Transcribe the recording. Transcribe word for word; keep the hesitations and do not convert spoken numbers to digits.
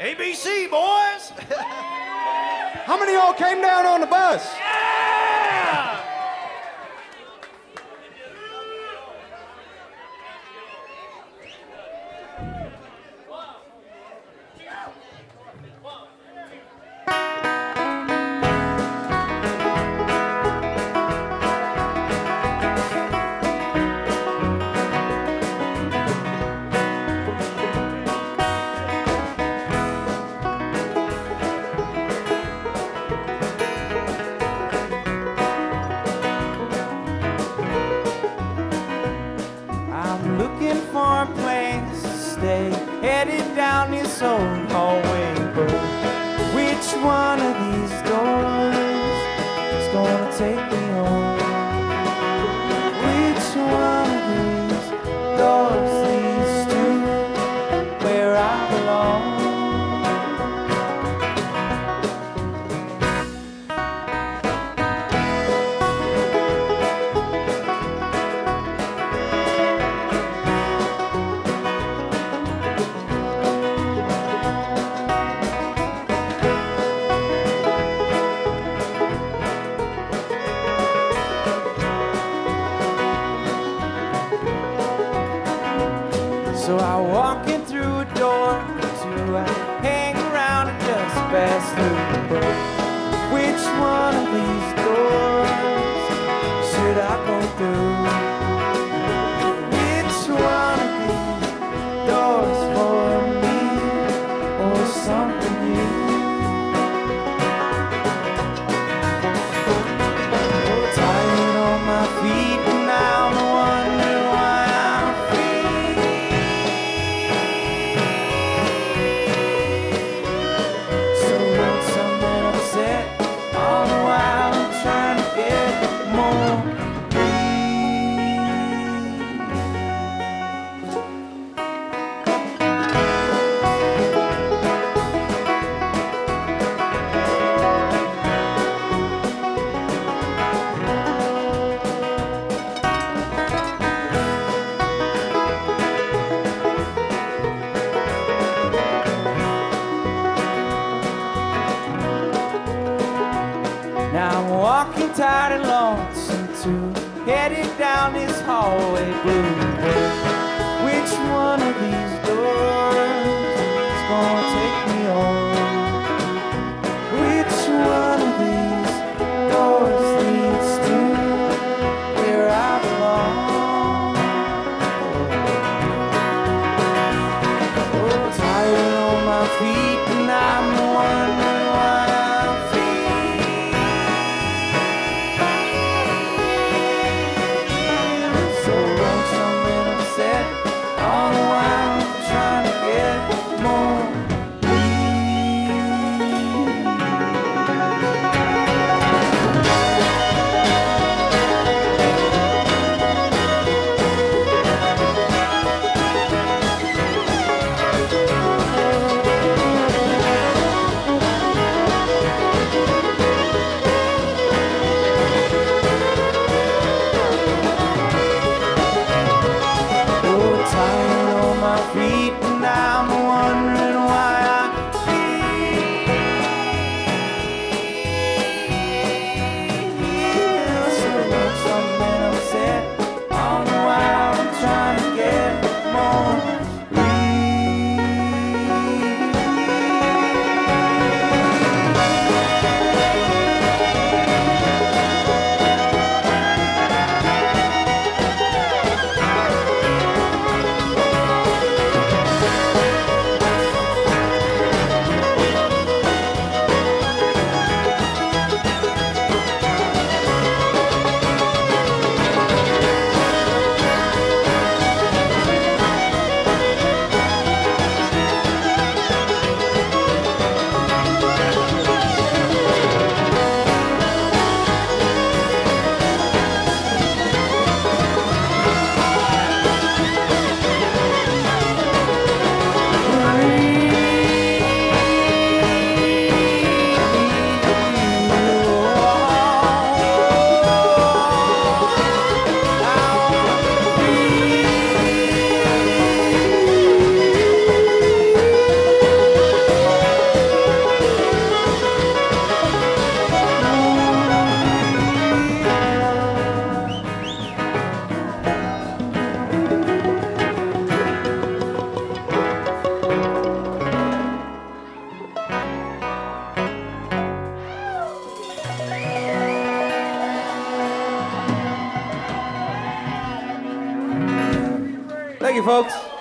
A B C, boys! How many of y'all came down on the bus? Yeah! Headed down this old hallway, but which one of these doors is gonna take me home? Which one of these doors leads to where I belong? So I walk in through a door or two, I hang around and just pass through. But which one of these doors should I go through? Which one of these doors for me or something new? Oh, tired on my feet and now I'm wondering why I'm free. All the while I'm trying to get more Now I'm walking tired and lonesome too, headed down this hallway blue. Which one of these doors is gonna take me home? Which one of these doors leads to where I belong? Oh, tired on my feet and I'm wondering why I'm free. All the while I'm trying to get more you, folks.